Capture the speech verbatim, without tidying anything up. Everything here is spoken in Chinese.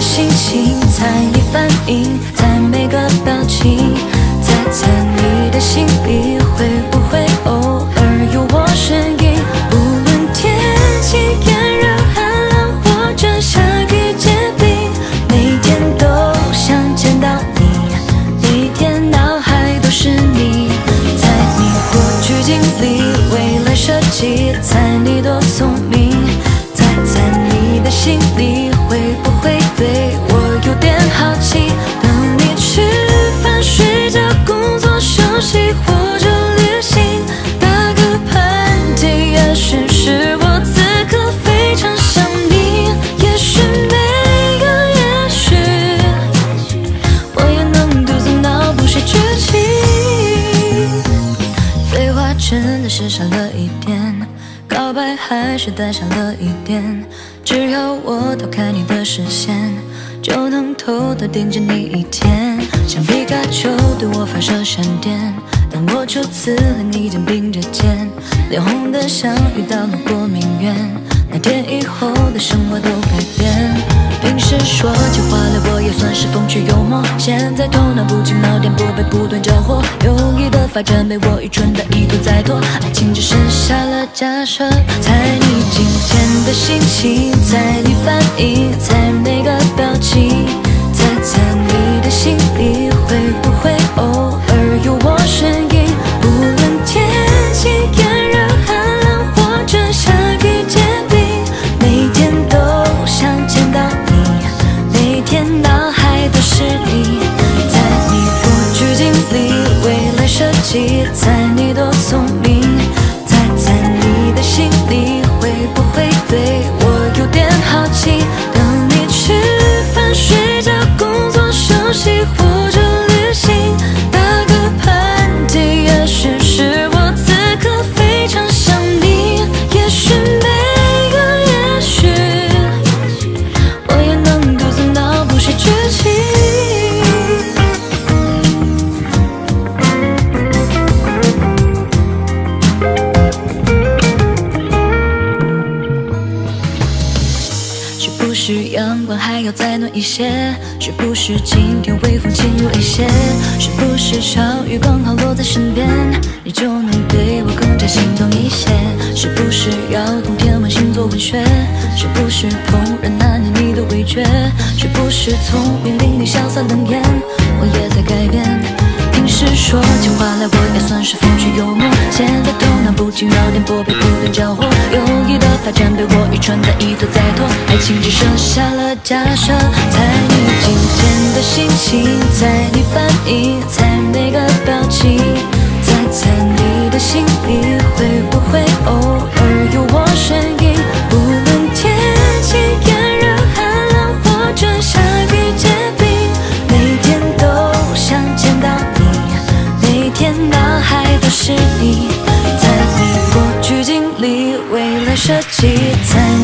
心情，猜你反应，猜每个表情，猜猜你的心里会不会偶尔有我身影。无论天气炎热寒冷，或者下雨结冰，每天都想见到你，每天脑海都是你。猜你过去经历，未来设计，猜你多聪明，猜猜你的心里会不会对我有点好奇。等你吃饭、睡觉、工作、休息或者旅行，打个喷嚏，也许是我此刻非常想你，也许没有也许，我也能独自脑补谁崛起。废话真的是少了一点，告白还是带上了一点，只要我偷看你的视线，就能偷偷盯着你一天。像皮卡丘对我发射闪电，当我初次和你肩并着肩，脸红得像遇到了过敏源。那天以后的生活都改变，平时说起话来我也算是风趣幽默，现在头脑不清，脑电波被不断交火，有意的发展被我愚蠢的一拖再拖，爱情只剩下了假设。猜你今天的心情，猜你反应，猜每个表情，猜猜你的心里会不会偶尔有我身影。无论天气炎热寒冷，或者下雨结冰，每天都想见到你，每天脑海都是你。猜你过去经历，未来设计，猜你多聪明，猜猜你的心里会不会对我有点好奇。等你吃饭、睡觉、工作、休息或者旅行，打个喷嚏，也许是我此刻非常想你，也许没有也许，我也能独自脑补谁崛起。是不是阳光还要再暖一些？是不是今天微风轻柔一些？是不是小雨刚好落在身边，你就能对我更加心动一些？是不是要冬天玩星座文学？是不是怦然那年你的味觉？是不是聪明伶俐潇洒冷艳，我也在改变。平时说起话来我也算是风趣幽默，现在头脑不清，脑电波被不断交火，有意的发展被我愚蠢的一拖再拖，爱情只剩下了假设。猜你今天的心情，猜你反应，猜每个表情，猜猜你的心里会不会偶尔有我身影。无论天气炎热寒冷，或者下雨结冰，每天都想见到你，每天脑海都是你。猜你过去经历，未来设计，猜